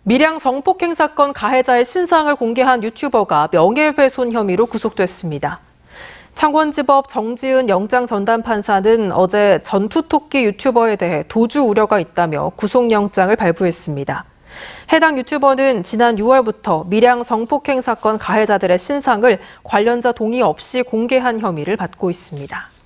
밀양 성폭행 사건 가해자의 신상을 공개한 유튜버가 명예훼손 혐의로 구속됐습니다. 창원지법 정지은 영장전담판사는 어제 전투토끼 유튜버에 대해 도주 우려가 있다며 구속영장을 발부했습니다. 해당 유튜버는 지난 6월부터 밀양 성폭행 사건 가해자들의 신상을 관련자 동의 없이 공개한 혐의를 받고 있습니다.